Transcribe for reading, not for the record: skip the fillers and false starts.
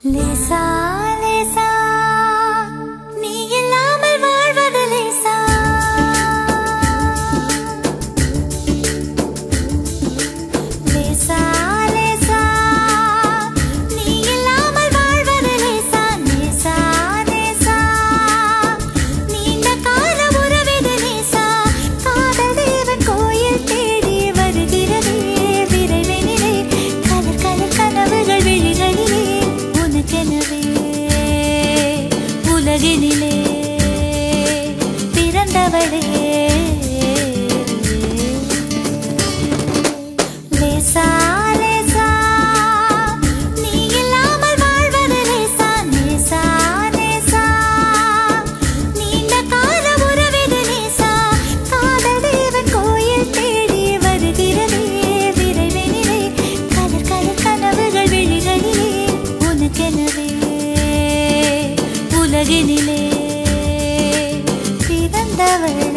லேசா லேசா நீ இல்லாமல் வாழ்வது லேசா லேசா லேசா நீ இல்லாமல் வாழ்வது லேசா லேசா லேசா நீண்ட கால உறவிது லேசா காதல் தேவன் கோயில் தேடி வருகிறதே விரைவினிலே கலர் கலர் கனவுகள் விழிகளிலே உலகினிலே பிறந்தவளே லேசா லேசா நீ இல்லாமல் வாழ்வது லேசா லேசா லேசா நீண்ட கால உறவிது லேசா காதல் தேவன் கோயில் தேடி வருகிறதே விரைவினிலே கலர் கலர் கனவுகள் விழிகளிலே உனக்கெனவே உலகினிலே பிறந்தவள்